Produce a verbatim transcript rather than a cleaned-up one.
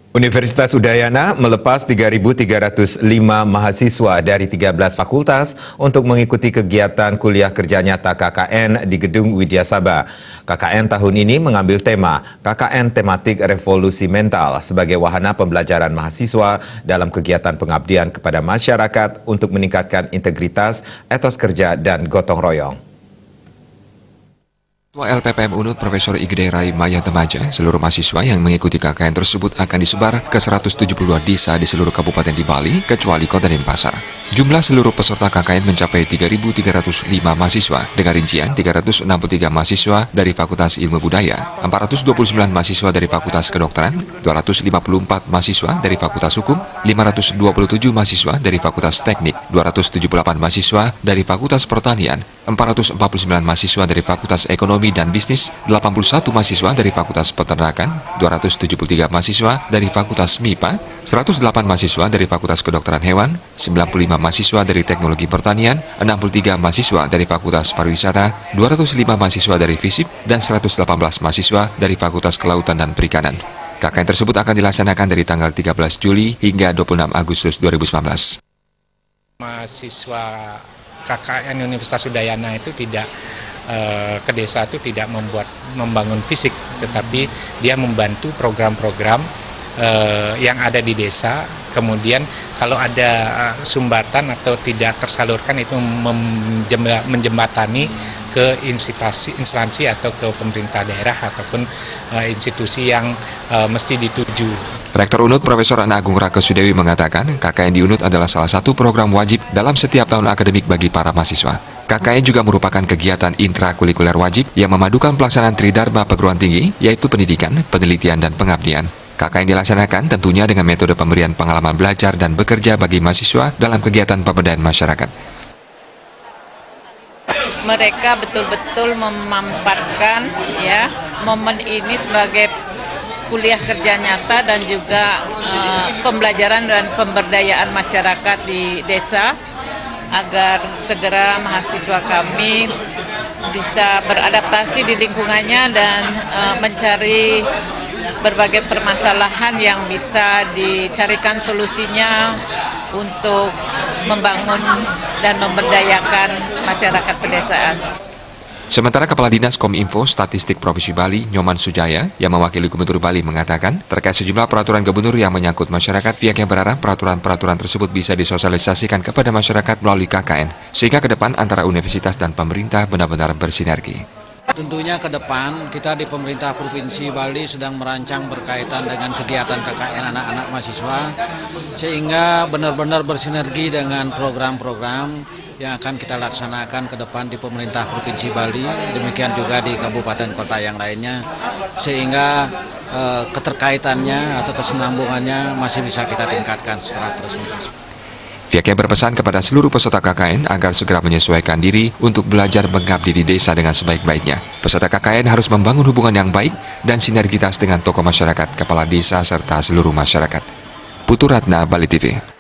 Universitas Udayana melepas tiga ribu tiga ratus lima mahasiswa dari tiga belas fakultas untuk mengikuti kegiatan kuliah kerja nyata K K N di Gedung Widya Sabha. K K N tahun ini mengambil tema K K N Tematik Revolusi Mental sebagai wahana pembelajaran mahasiswa dalam kegiatan pengabdian kepada masyarakat untuk meningkatkan integritas, etos kerja, dan gotong royong. Ketua L P P M Unut Profesor Igede Rai Maya Temaja, seluruh mahasiswa yang mengikuti K K N tersebut akan disebar ke seratus tujuh puluh dua desa di seluruh kabupaten di Bali, kecuali Kota Denpasar. Jumlah seluruh peserta K K N mencapai tiga ribu tiga ratus lima mahasiswa, dengan rincian tiga ratus enam puluh tiga mahasiswa dari Fakultas Ilmu Budaya, empat ratus dua puluh sembilan mahasiswa dari Fakultas Kedokteran, dua ratus lima puluh empat mahasiswa dari Fakultas Hukum, lima ratus dua puluh tujuh mahasiswa dari Fakultas Teknik, dua ratus tujuh puluh delapan mahasiswa dari Fakultas Pertanian, empat ratus empat puluh sembilan mahasiswa dari Fakultas Ekonomi dan Bisnis, delapan puluh satu mahasiswa dari Fakultas Peternakan, dua ratus tujuh puluh tiga mahasiswa dari Fakultas M I P A, seratus delapan mahasiswa dari Fakultas Kedokteran Hewan, sembilan puluh lima mahasiswa dari Teknologi Pertanian, enam puluh tiga mahasiswa dari Fakultas Pariwisata, dua ratus lima mahasiswa dari FISIP, dan seratus delapan belas mahasiswa dari Fakultas Kelautan dan Perikanan. K K N tersebut akan dilaksanakan dari tanggal tiga belas Juli hingga dua puluh enam Agustus dua ribu sembilan belas. Mahasiswa K K N Universitas Udayana itu tidak eh, ke desa itu tidak membuat membangun fisik, tetapi dia membantu program-program eh, yang ada di desa. Kemudian kalau ada uh, sumbatan atau tidak tersalurkan itu menjembatani ke instansi, instansi atau ke pemerintah daerah ataupun uh, institusi yang uh, mesti dituju. Rektor Unut Profesor Ana Agung Rakesudewi mengatakan K K N di Unut adalah salah satu program wajib dalam setiap tahun akademik bagi para mahasiswa. K K N juga merupakan kegiatan intrakurikuler wajib yang memadukan pelaksanaan Tridharma perguruan tinggi, yaitu pendidikan, penelitian, dan pengabdian. K K N dilaksanakan tentunya dengan metode pemberian pengalaman belajar dan bekerja bagi mahasiswa dalam kegiatan pemberdayaan masyarakat. Mereka betul-betul memampatkan ya momen ini sebagai kuliah kerja nyata dan juga uh, pembelajaran dan pemberdayaan masyarakat di desa agar segera mahasiswa kami bisa beradaptasi di lingkungannya dan uh, mencari berbagai permasalahan yang bisa dicarikan solusinya untuk membangun dan memberdayakan masyarakat pedesaan. Sementara Kepala Dinas Kominfo Statistik Provinsi Bali, Nyoman Sujaya, yang mewakili Gubernur Bali mengatakan, terkait sejumlah peraturan gubernur yang menyangkut masyarakat, pihaknya berharap peraturan-peraturan tersebut bisa disosialisasikan kepada masyarakat melalui K K N, sehingga ke depan antara universitas dan pemerintah benar-benar bersinergi. Tentunya ke depan kita di pemerintah Provinsi Bali sedang merancang berkaitan dengan kegiatan K K N anak-anak mahasiswa sehingga benar-benar bersinergi dengan program-program yang akan kita laksanakan ke depan di pemerintah Provinsi Bali, demikian juga di kabupaten kota yang lainnya, sehingga eh, keterkaitannya atau kesinambungannya masih bisa kita tingkatkan secara terus-menerus. Pihaknya berpesan kepada seluruh peserta K K N agar segera menyesuaikan diri untuk belajar mengabdi di desa dengan sebaik-baiknya. Peserta K K N harus membangun hubungan yang baik dan sinergitas dengan tokoh masyarakat, kepala desa, serta seluruh masyarakat. Putu Ratna, Bali T V.